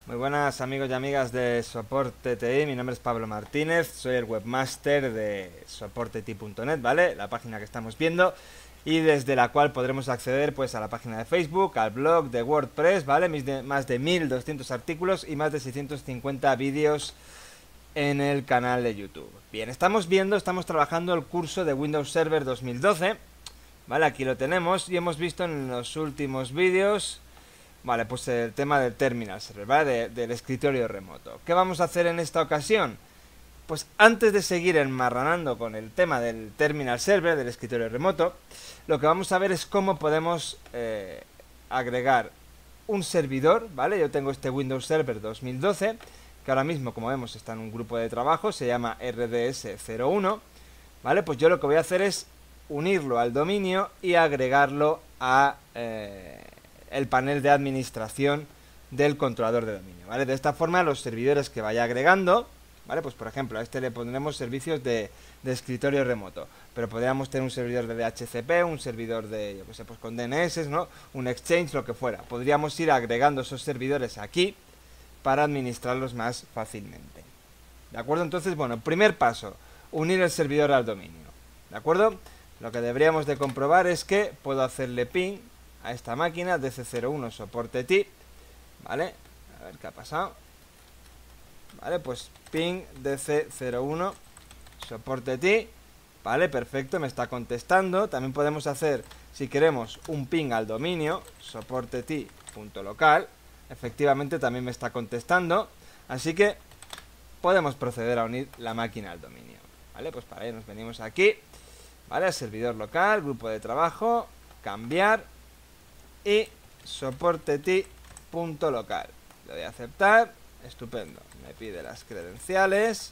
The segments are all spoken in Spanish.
Muy buenas amigos y amigas de Soporte TI, mi nombre es Pablo Martínez, soy el webmaster de soporteti.net, ¿vale? La página que estamos viendo y desde la cual podremos acceder pues a la página de Facebook, al blog de WordPress, ¿vale? Más de 1200 artículos y más de 650 vídeos en el canal de YouTube. Bien, estamos trabajando el curso de Windows Server 2012, ¿vale? Aquí lo tenemos y hemos visto en los últimos vídeos. Vale, pues el tema del terminal server, ¿vale? Del escritorio remoto. ¿Qué vamos a hacer en esta ocasión? Pues antes de seguir enmarranando con el tema del terminal server, del escritorio remoto, lo que vamos a ver es cómo podemos agregar un servidor, ¿vale? Yo tengo este Windows Server 2012, que ahora mismo, como vemos, está en un grupo de trabajo, se llama RDS01, ¿vale? Pues yo lo que voy a hacer es unirlo al dominio y agregarlo a el panel de administración del controlador de dominio, ¿vale? De esta forma los servidores que vaya agregando, ¿vale? Pues por ejemplo a este le pondremos servicios de escritorio remoto, pero podríamos tener un servidor de DHCP, un servidor de, yo qué sé, pues con DNS, ¿no? Un Exchange, lo que fuera. Podríamos ir agregando esos servidores aquí para administrarlos más fácilmente. ¿De acuerdo? Entonces, bueno, primer paso, unir el servidor al dominio. ¿De acuerdo? Lo que deberíamos de comprobar es que puedo hacerle ping a esta máquina DC01 soporte TI, ¿vale? A ver qué ha pasado. Vale, pues ping DC01 soporte TI, vale, perfecto, me está contestando. También podemos hacer, si queremos, un ping al dominio, soporteti.local. Efectivamente también me está contestando, así que podemos proceder a unir la máquina al dominio. Vale, pues para ello nos venimos aquí, vale, servidor local, grupo de trabajo, cambiar y soporteti.local. Le doy a aceptar, estupendo, me pide las credenciales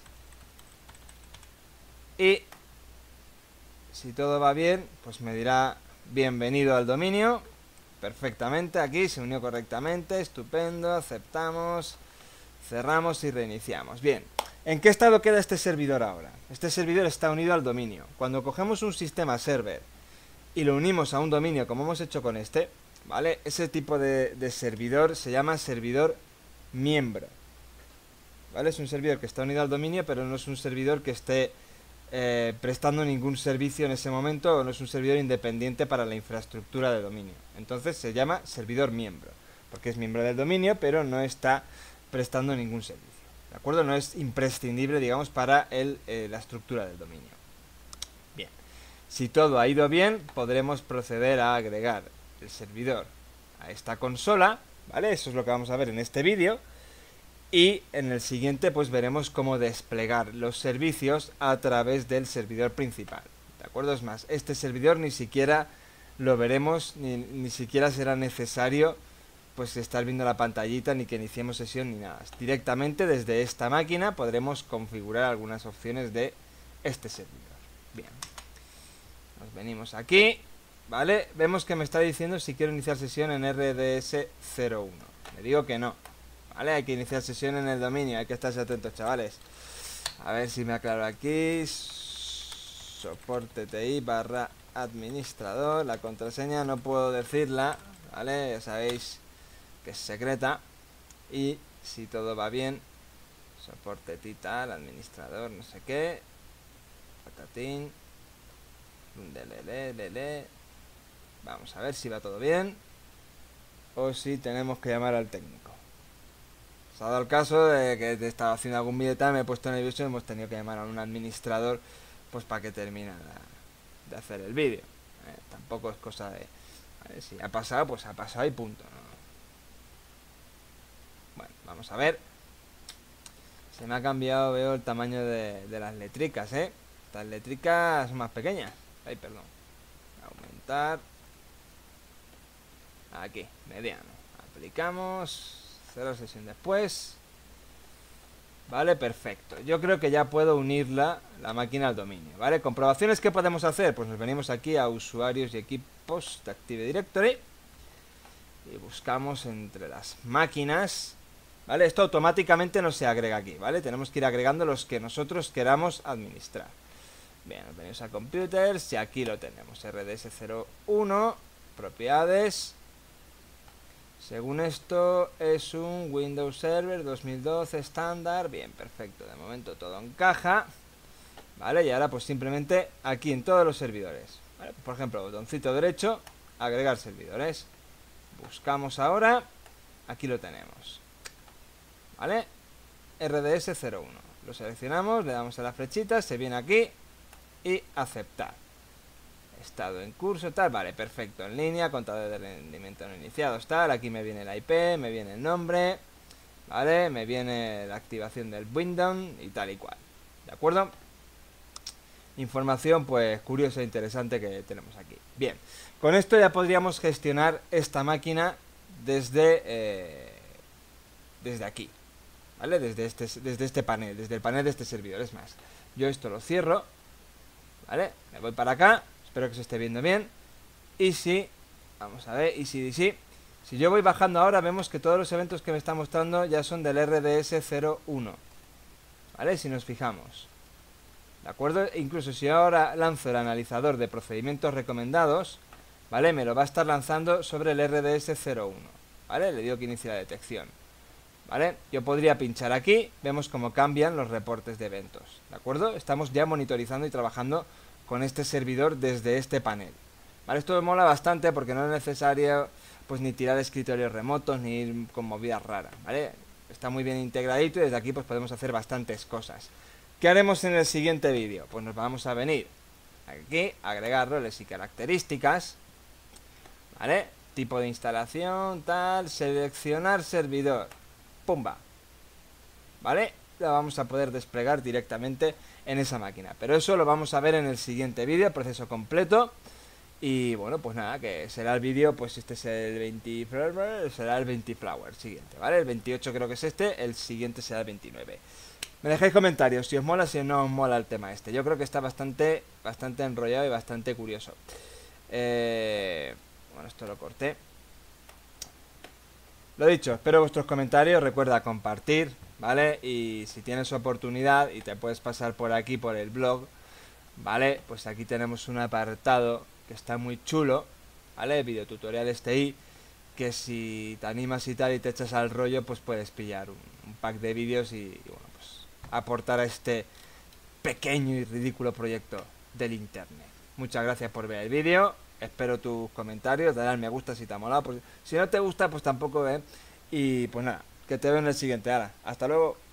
y si todo va bien, pues me dirá bienvenido al dominio. Perfectamente, aquí se unió correctamente, estupendo, aceptamos, cerramos y reiniciamos. Bien, ¿en qué estado queda este servidor ahora? Este servidor está unido al dominio. Cuando cogemos un sistema server y lo unimos a un dominio como hemos hecho con este, ¿vale? Ese tipo de servidor se llama servidor miembro, ¿vale? Es un servidor que está unido al dominio, pero no es un servidor que esté prestando ningún servicio en ese momento, o no es un servidor independiente para la infraestructura de dominio. Entonces se llama servidor miembro, porque es miembro del dominio, pero no está prestando ningún servicio. ¿De acuerdo? No es imprescindible, digamos, para la estructura del dominio. Bien. Si todo ha ido bien, podremos proceder a agregar el servidor a esta consola, ¿vale? Eso es lo que vamos a ver en este vídeo. Y en el siguiente pues veremos cómo desplegar los servicios a través del servidor principal. ¿De acuerdo? Es más, este servidor ni siquiera lo veremos, ni siquiera será necesario pues estar viendo la pantallita, ni que iniciemos sesión, ni nada. Directamente desde esta máquina podremos configurar algunas opciones de este servidor. Bien. Nos venimos aquí, ¿vale? Vemos que me está diciendo si quiero iniciar sesión en RDS01. Le digo que no. ¿Vale? Hay que iniciar sesión en el dominio, hay que estarse atentos, chavales. A ver si me aclaro aquí. Soporte TI barra administrador. La contraseña no puedo decirla, ¿vale? Ya sabéis que es secreta. Y si todo va bien, soporte TI tal, administrador, no sé qué. Patatín. Lele. Vamos a ver si va todo bien. O si tenemos que llamar al técnico. Se ha dado el caso de que he estado haciendo algún vídeo y tal, me he puesto nervioso y hemos tenido que llamar a un administrador pues para que termine de hacer el vídeo. Tampoco es cosa de... si ha pasado, pues ha pasado y punto, ¿no? Bueno, vamos a ver. Se me ha cambiado, veo el tamaño de las letricas, ¿eh? Estas letricas son más pequeñas. Ay, perdón. Aumentar. Aquí, mediano. Aplicamos. Cerrar sesión después. Vale, perfecto. Yo creo que ya puedo unir la máquina al dominio, ¿vale? Comprobaciones que podemos hacer. Pues nos venimos aquí a usuarios y equipos de Active Directory y buscamos entre las máquinas, ¿vale? Esto automáticamente no se agrega aquí, ¿vale? Tenemos que ir agregando los que nosotros queramos administrar. Bien, nos venimos a computers y aquí lo tenemos. RDS01, propiedades, Según esto es un Windows Server 2012 estándar. Bien, perfecto, de momento todo encaja. Vale, y ahora pues simplemente aquí en todos los servidores, ¿vale? Por ejemplo, botoncito derecho, agregar servidores. Buscamos ahora, aquí lo tenemos, ¿vale? RDS01. Lo seleccionamos, le damos a la flechita, se viene aquí y aceptar. Estado en curso, tal, vale, perfecto, en línea, contador de rendimiento no iniciados, tal, aquí me viene la IP, me viene el nombre, vale, me viene la activación del Windows y tal y cual, ¿de acuerdo? Información pues curiosa e interesante que tenemos aquí. Bien, con esto ya podríamos gestionar esta máquina desde aquí, ¿vale? Desde este panel, desde el panel de este servidor. Es más, yo esto lo cierro, ¿vale? Me voy para acá. Espero que se esté viendo bien. Y si, vamos a ver, si yo voy bajando ahora, vemos que todos los eventos que me está mostrando ya son del RDS01, ¿vale? Si nos fijamos, ¿de acuerdo? Incluso si ahora lanzo el analizador de procedimientos recomendados, ¿vale? Me lo va a estar lanzando sobre el RDS01, ¿vale? Le digo que inicie la detección, ¿vale? Yo podría pinchar aquí, vemos cómo cambian los reportes de eventos, ¿de acuerdo? Estamos ya monitorizando y trabajando con este servidor desde este panel, ¿vale? Esto me mola bastante porque no es necesario pues ni tirar escritorios remotos ni ir con movidas raras, ¿vale? Está muy bien integradito y desde aquí pues podemos hacer bastantes cosas. ¿Qué haremos en el siguiente vídeo? Pues nos vamos a venir aquí, agregar roles y características, ¿vale? Tipo de instalación, tal, seleccionar servidor, pumba, ¿vale? Lo vamos a poder desplegar directamente en esa máquina, pero eso lo vamos a ver en el siguiente vídeo, el proceso completo. Y bueno, pues nada, que será el vídeo, pues este es el 20 Flower, será el 20 Flower siguiente, ¿vale? El 28 creo que es este, el siguiente será el 29. Me dejáis comentarios si os mola, si no os mola el tema este. Yo creo que está bastante enrollado y bastante curioso. Bueno, esto lo corté. Lo dicho, espero vuestros comentarios. Recuerda compartir, ¿vale? Y si tienes oportunidad y te puedes pasar por aquí, por el blog, ¿vale? Pues aquí tenemos un apartado que está muy chulo, ¿vale? Videotutoriales TI, que si te animas y tal y te echas al rollo, pues puedes pillar un pack de vídeos y bueno, pues aportar a este pequeño y ridículo proyecto del internet. Muchas gracias por ver el vídeo, espero tus comentarios, dale al me gusta si te ha molado, pues, si no te gusta pues tampoco, y pues nada, que te veo en el siguiente. Ahora, hasta luego.